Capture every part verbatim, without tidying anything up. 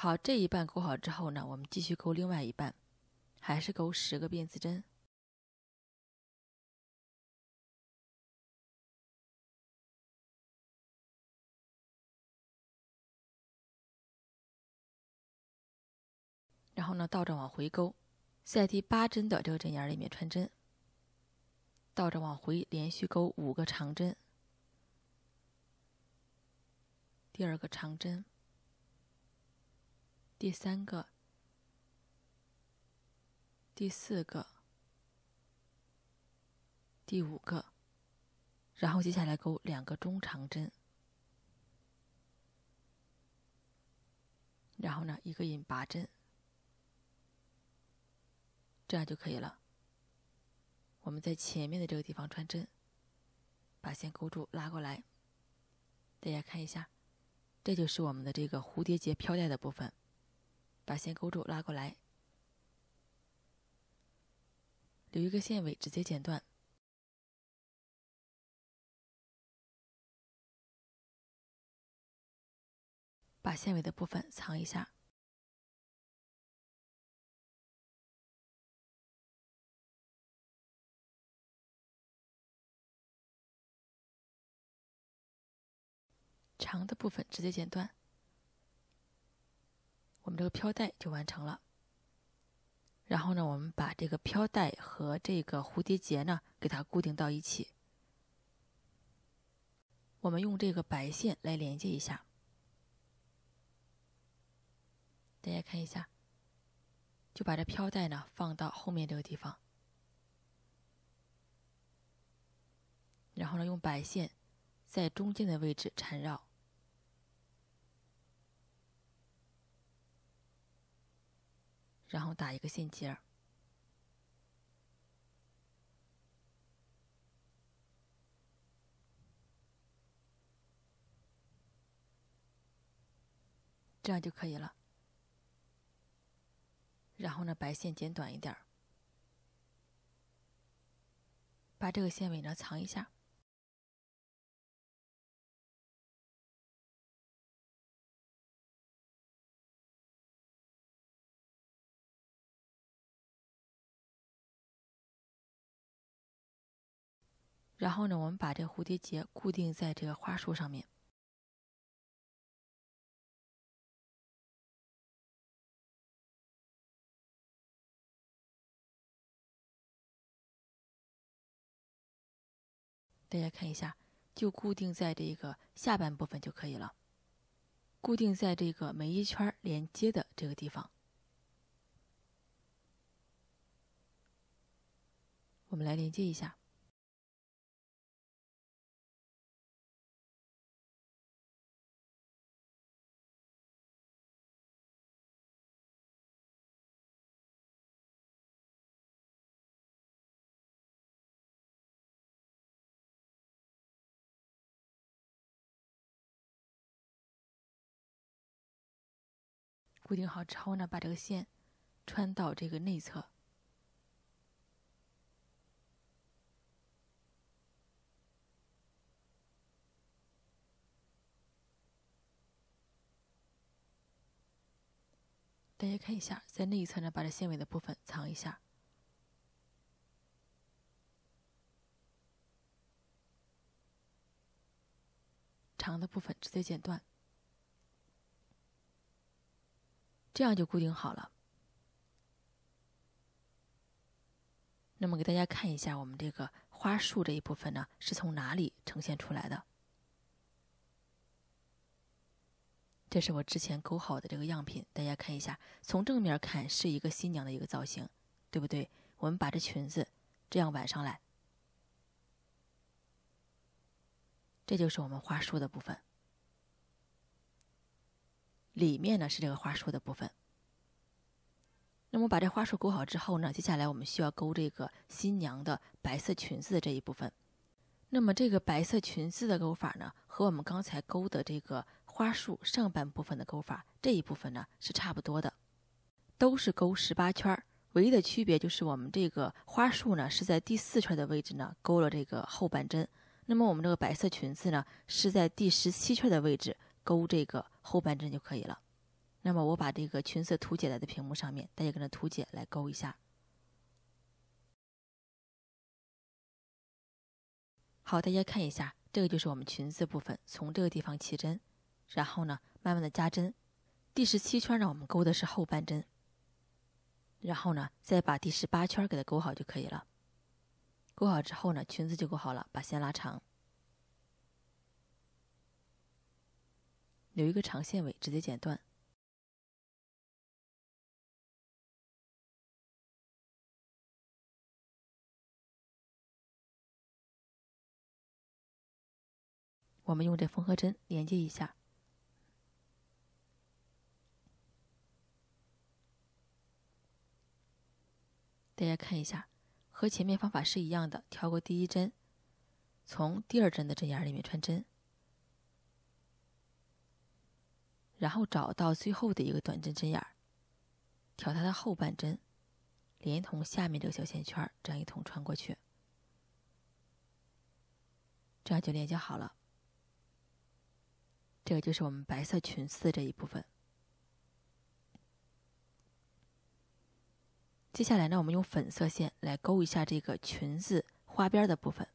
好，这一半钩好之后呢，我们继续钩另外一半，还是钩十个辫子针。然后呢，倒着往回钩，在第八针的这个针眼里面穿针，倒着往回连续钩五个长针，第二个长针，第三个，第四个，第五个，然后接下来钩两个中长针，然后呢一个引拔针，这样就可以了。我们在前面的这个地方穿针，把线勾住拉过来，大家看一下，这就是我们的这个蝴蝶结飘带的部分，把线勾住拉过来，留一个线尾直接剪断，把线尾的部分藏一下，长的部分直接剪断，我们这个飘带就完成了。然后呢，我们把这个飘带和这个蝴蝶结呢，给它固定到一起。我们用这个白线来连接一下，大家看一下，就把这飘带呢放到后面这个地方，然后呢，用白线在中间的位置缠绕。然后打一个线结，这样就可以了。然后呢，白线剪短一点，把这个线尾呢藏一下。然后呢，我们把这个蝴蝶结固定在这个花束上面。大家看一下，就固定在这个下半部分就可以了，固定在这个每一圈连接的这个地方。我们来连接一下。固定好之后呢，把这个线穿到这个内侧，大家看一下，在内侧呢，把这线尾的部分藏一下，长的部分直接剪断，这样就固定好了。那么给大家看一下，我们这个花束这一部分呢，是从哪里呈现出来的？这是我之前勾好的这个样品，大家看一下，从正面看是一个新娘的一个造型，对不对？我们把这裙子这样挽上来，这就是我们花束的部分。里面呢是这个花束的部分。那么把这花束勾好之后呢，接下来我们需要勾这个新娘的白色裙子的这一部分。那么这个白色裙子的勾法呢，和我们刚才勾的这个花束上半部分的勾法这一部分呢是差不多的，都是勾十八圈，唯一的区别就是我们这个花束呢是在第四圈的位置呢勾了这个后半针，那么我们这个白色裙子呢是在第十七圈的位置勾这个后半针就可以了。 那么我把这个裙子图解在的屏幕上面，大家跟着图解来勾一下。好，大家看一下，这个就是我们裙子部分，从这个地方起针，然后呢慢慢的加针。第十七圈呢我们勾的是后半针，然后呢再把第十八圈给它勾好就可以了。勾好之后呢，裙子就勾好了，把线拉长，留一个长线尾，直接剪断。我们用这缝合针连接一下。大家看一下，和前面方法是一样的，挑过第一针，从第二针的针眼里面穿针，然后找到最后的一个短针针眼，挑它的后半针，连同下面这个小线圈，这样一同穿过去，这样就连接好了。这个就是我们白色裙子的这一部分。接下来呢，我们用粉色线来勾一下这个裙子花边的部分。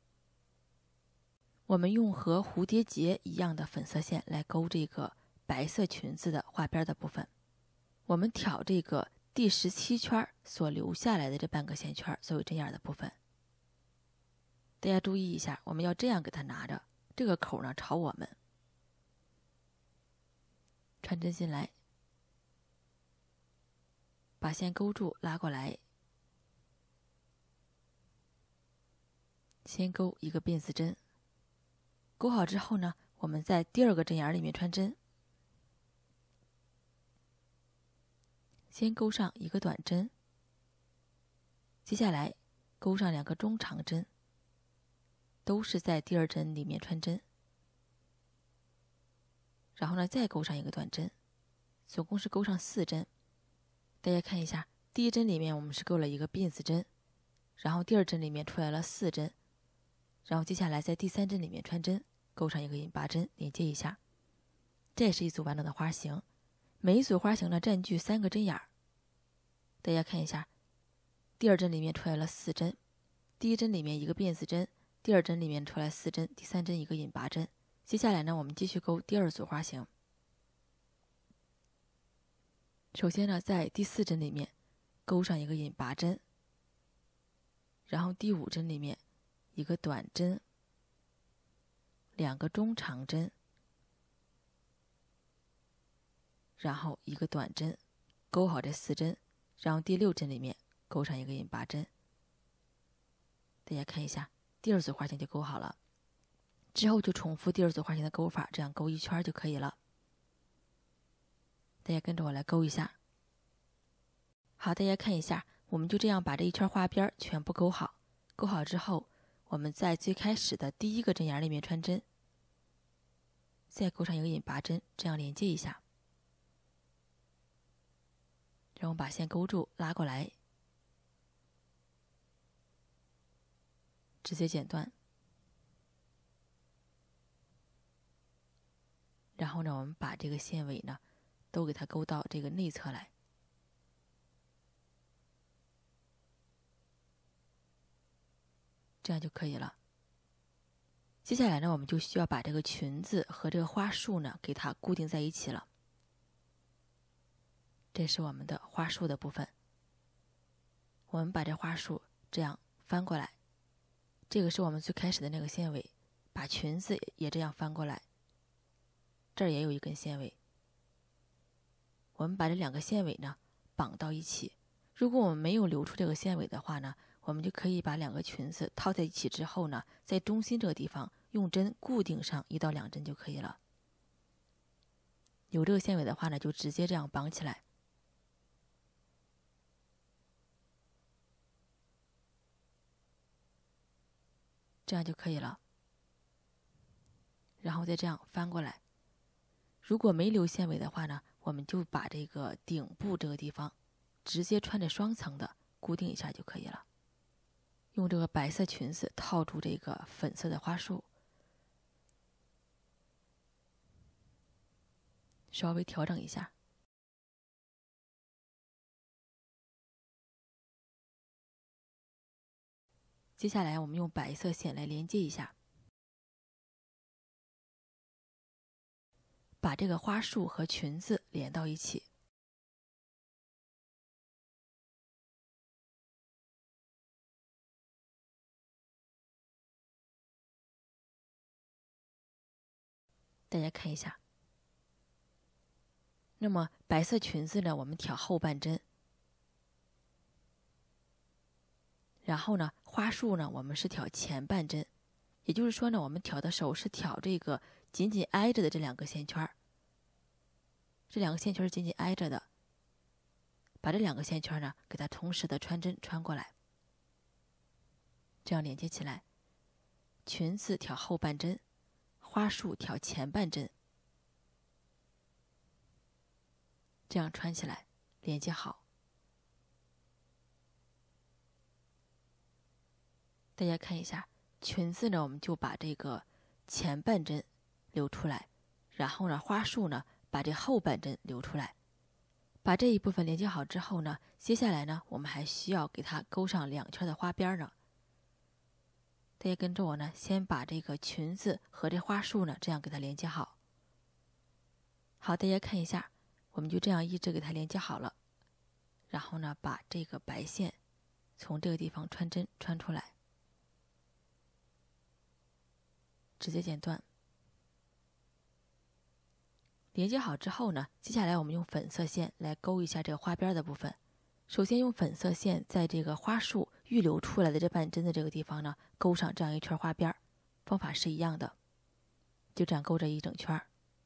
我们用和蝴蝶结一样的粉色线来勾这个白色裙子的花边的部分。我们挑这个第十七圈所留下来的这半个线圈作为针眼的部分。大家注意一下，我们要这样给它拿着，这个口呢朝我们。穿针进来，把线勾住，拉过来，先勾一个辫子针。勾好之后呢，我们在第二个针眼里面穿针，先勾上一个短针，接下来勾上两个中长针，都是在第二针里面穿针，然后呢再勾上一个短针，总共是勾上四针。大家看一下，第一针里面我们是勾了一个辫子针，然后第二针里面出来了四针，然后接下来在第三针里面穿针，勾上一个引拔针，连接一下。这是一组完整的花型，每一组花型呢占据三个针眼儿。大家看一下，第二针里面出来了四针，第一针里面一个辫子针，第二针里面出来四针，第三针一个引拔针。接下来呢，我们继续勾第二组花型。首先呢，在第四针里面勾上一个引拔针，然后第五针里面一个短针，两个中长针，然后一个短针，勾好这四针，然后第六针里面勾上一个引拔针。大家看一下，第二组花型就勾好了，之后就重复第二组花型的勾法，这样勾一圈就可以了。大家跟着我来勾一下。好，大家看一下，我们就这样把这一圈花边全部勾好。勾好之后，我们在最开始的第一个针眼里面穿针，再勾上一个引拔针，这样连接一下，然后把线勾住，拉过来，直接剪断。然后呢，我们把这个线尾呢都给它勾到这个内侧来。这样就可以了。接下来呢，我们就需要把这个裙子和这个花束呢给它固定在一起了。这是我们的花束的部分。我们把这花束这样翻过来，这个是我们最开始的那个线尾，把裙子也这样翻过来，这儿也有一根线尾。我们把这两个线尾呢绑到一起。如果我们没有留出这个线尾的话呢，我们就可以把两个裙子套在一起之后呢，在中心这个地方用针固定上一到两针就可以了。有这个线尾的话呢，就直接这样绑起来。这样就可以了。然后再这样翻过来。如果没留线尾的话呢，我们就把这个顶部这个地方直接穿着双层的固定一下就可以了。用这个白色裙子套住这个粉色的花束，稍微调整一下， 接下来我们用白色线来连接一下，把这个花束和裙子连到一起。大家看一下，那么白色裙子呢，我们挑后半针，然后呢，花束呢，我们是挑前半针，也就是说呢，我们挑的手是挑这个紧紧挨着的这两个线圈，这两个线圈是紧紧挨着的，把这两个线圈呢，给它同时的穿针穿过来，这样连接起来，裙子挑后半针，花束挑前半针，这样穿起来，连接好。大家看一下，裙子呢，我们就把这个前半针留出来，然后呢，花束呢，把这后半针留出来。把这一部分连接好之后呢，接下来呢，我们还需要给它勾上两圈的花边呢。大家跟着我呢，先把这个裙子和这花束呢，这样给它连接好。好，大家看一下，我们就这样一直给它连接好了。然后呢，把这个白线从这个地方穿针穿出来，直接剪断。连接好之后呢，接下来我们用粉色线来勾一下这个花边的部分。首先用粉色线在这个花束预留出来的这半针的这个地方呢，勾上这样一圈花边，方法是一样的，就这样勾着一整圈。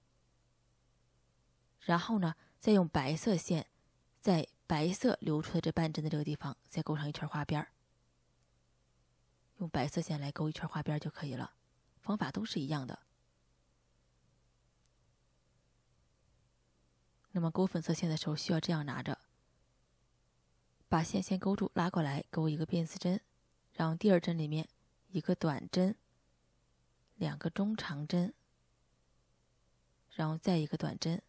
然后呢，再用白色线在白色留出的这半针的这个地方再勾上一圈花边，用白色线来勾一圈花边就可以了，方法都是一样的。那么勾粉色线的时候需要这样拿着，把线先勾住，拉过来勾一个辫丝针，然后第二针里面一个短针，两个中长针，然后再一个短针，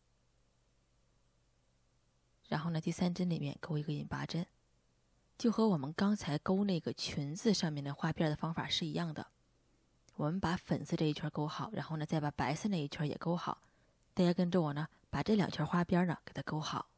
然后呢第三针里面勾一个引拔针，就和我们刚才勾那个裙子上面的花边的方法是一样的。我们把粉色这一圈勾好，然后呢再把白色那一圈也勾好，大家跟着我呢，把这两圈花边呢给它勾好。